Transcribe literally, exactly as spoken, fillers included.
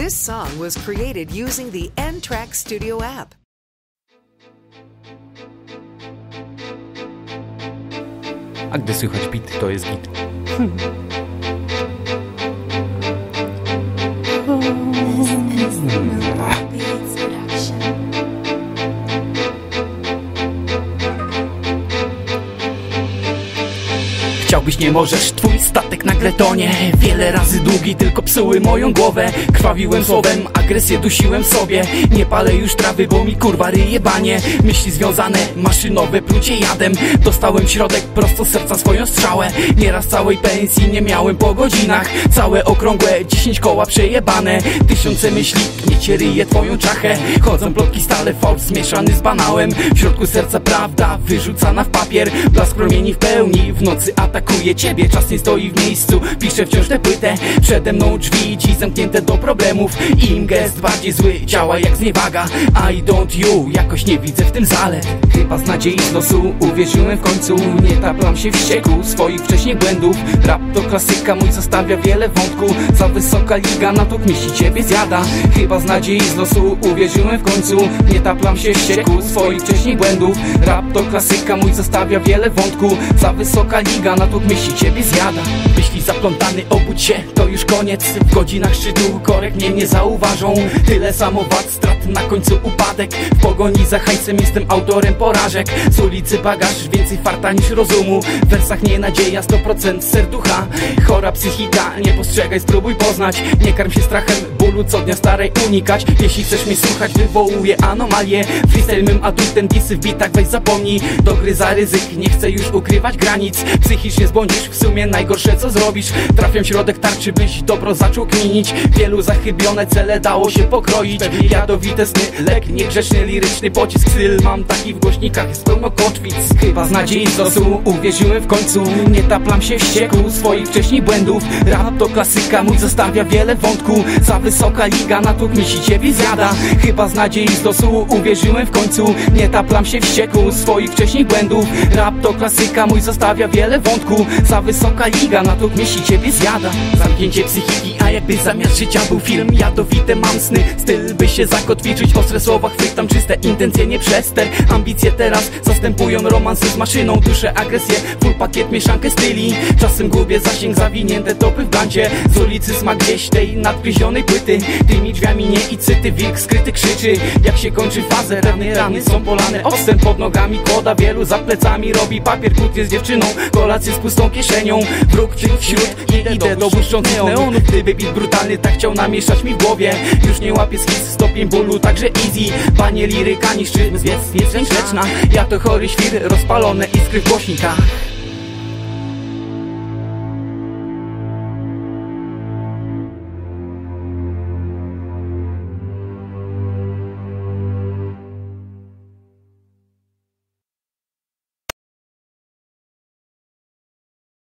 This song was created using the N-Track Studio app. A gdy słychać bit, to jest git. Chciałbyś, nie możesz, twój statek nagle tonie. Wiele razy długi tylko psuły moją głowę. Krwawiłem słowem, agresję dusiłem w sobie. Nie palę już trawy, bo mi kurwa ryje banie. Myśli związane, maszynowe, plucie jadem. Dostałem w środek prosto z serca swoją strzałę. Nieraz całej pensji nie miałem po godzinach. Całe okrągłe, dziesięć koła przejebane. Tysiące myśli, gniecie ryje twoją czachę. Chodzą plotki stale, fałsz zmieszany z banałem. W środku serca prawda, wyrzucana w papier. Blask promieni w pełni, w nocy atakuje ciebie. Czas nie stoi w miejscu, piszę wciąż tę płytę. Przede mną drzwi dziś zamknięte do problemów. Im gest bardziej zły działa jak zniewaga. I don't you, jakoś nie widzę w tym zalet. Chyba z nadziei z losu uwierzyłem w końcu. Nie taplam się wściekł swoich wcześniej błędów. Rap to klasyka, mój zostawia wiele wątku. Za wysoka liga na to mieści ciebie zjada. Chyba z nadziei z losu uwierzyłem w końcu. Nie taplam się wściekł swoich wcześniej błędów. Rap to klasyka, mój zostawia wiele wątku. Za wysoka liga na to mieści ciebie zjada. Myśli zaplątany, obudź się, to już koniec. W godzinach szczytu korek mnie nie zauważą. Tyle samo wad, strat, na końcu upadek. W pogoni za hajsem jestem autorem porażek. Z ulicy bagaż, więcej farta niż rozumu. W wersach nie nadzieja, sto procent serducha. Chora psychika, nie postrzegaj, spróbuj poznać. Nie karm się strachem, bólu co dnia starej unikać. Jeśli chcesz mnie słuchać, wywołuję anomalię. Freestyle mym adultem, disy w bitach weź zapomnij. Do gry za ryzyk, nie chcę już ukrywać granic. Psychicznie zbłądzisz, w sumie najgorsze co zrobisz. Trafiam w środek tarczy, byś dobro zaczął kminić. Wielu zachybione cele dało się pokroić. Pewnie jadowite sny, lek niegrzeczny, liryczny pocisk. Styl mam taki w głośnikach, jest pełno kotwic. Chyba z nadziei z losu uwierzyłem w końcu. Nie taplam się wściekł swoich wcześniej błędów. Rap to klasyka, mój zostawia wiele wątku. Za wysoka liga na to mieści ciebie zjada. Chyba z nadziei z losu uwierzyłem w końcu. Nie taplam się wściekł swoich wcześniej błędów. Rap to klasyka, mój zostawia wiele wątku. Za wysoka liga na to mieści ciebie zjada. Zamknięcie psychiki, a jakby zamiast życia był film. Jadowite mam sny, styl by się zakotwiczyć. Ostre słowa chwytam, czyste intencje, nie przester. Ambicje teraz zastępują romanse z maszyną. Duszę agresję, full pakiet, mieszankę styli. Czasem gubię zasięg, zawinięte topy w blancie. Z ulicy smak gdzieś tej nadgryzionej płyty. Tymi drzwiami nie i cyty, wilk skryty krzyczy. Jak się kończy fazę, rany rany są polane octem. Pod nogami kłoda, wielu za plecami robi papier. Kłótnie z dziewczyną, kolację z pustą kieszenią. Wróg czy wśród i idę do błyszczących neonów. Gdyby beat brutalny tak chciał namieszać mi w głowie. Już nie łapię skiz, stopień bólu także easy. Panie liryka niszczy, jest niegrzeczna. Ja to chory świr, rozpalone iskry w głośnikach.